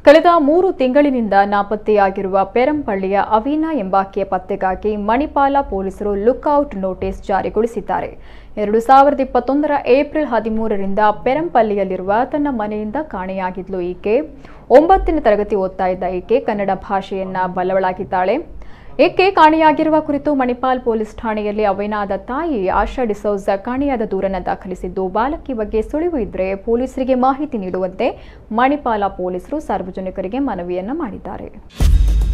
ಕಳೆದ 3 ತಿಂಗಳಿನಿಂದ ನಾಪತ್ತೆಯಾಗಿರುವ ಪೆರಂಪಳ್ಳಿಯ ಅವೀನಾ ಎಂಬಾಕೆಯ ಪತ್ತೆಗಾಗಿ ಮಣಿಪಾಲ ಪೊಲೀಸರು ಲುಕ್ಔಟ್ ನೋಟಿಸ್ ಜಾರಿಗೊಳಿಸಿದ್ದಾರೆ. 2021ರ ಏಪ್ರಿಲ್ 13ರಿಂದ ಪೆರಂಪಳ್ಳಿಯಲ್ಲಿರುವ ತನ್ನ ಮನೆಯಿಂದ ಕಾಣೆಯಾಗಿದ್ಲು ಈಕೆ. 9ನೇ ತರಗತಿ ಓದ್ತಾ ಇದ್ದ ಈಕೆ ಕನ್ನಡ ಭಾಷೆಯನ್ನ ಬಲ್ಲವಳಾಗಿದ್ದಾಳೆ. ಈಕೆ ಕಾಣೆಯಾಗಿರುವ ಕುರಿತು ಮಣಿಪಾಲ್ ಪೊಲೀಸ್ ಠಾಣೆಯಲ್ಲಿ ಅವೀನಾದ ತಾಯಿ ಆಶಾ ಡಿಸೋಜ ಕಾಣೆಯಾದ ದೂರನ್ನು ದಾಖಲಿಸಿದ್ದು, ಬಾಲಕಿ ಬಗ್ಗೆ ಸುಳಿವು ಇದ್ದರೆ ಪೊಲೀಸರಿಗೆ ಮಾಹಿತಿ ನೀಡುವಂತೆ ಮಣಿಪಾಲ ಪೊಲೀಸರು ಸಾರ್ವಜನಿಕರಿಗೆ ಮನವಿಯನ್ನ ಮಾಡಿದ್ದಾರೆ.